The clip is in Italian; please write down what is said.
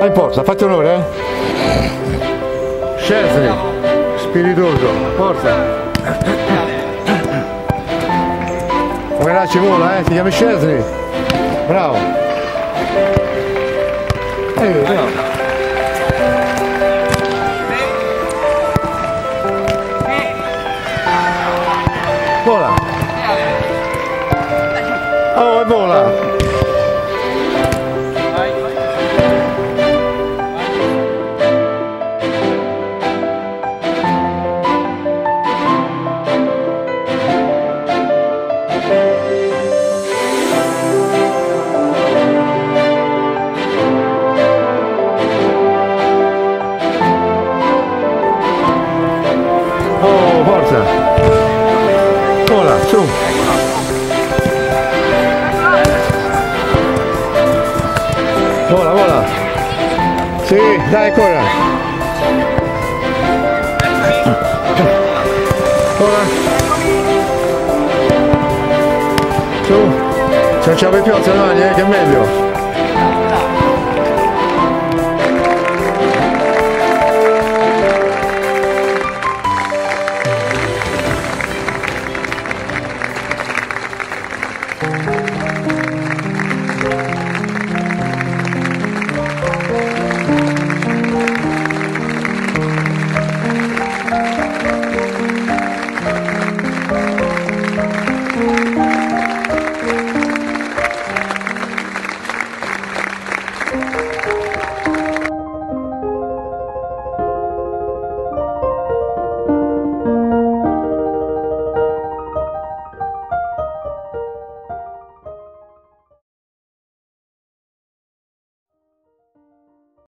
Dai, forza, fatti onore, eh. Scesni, spiritoso, forza. Guarda, ci vola, ti chiami Scesni. Bravo. Bravo. Vola. Oh, e vola. Oh, forza. Vola, su. Vola, vola. Sì, dai, ancora. Vola. Su. Se non ce la fai più alza le mani, che è meglio.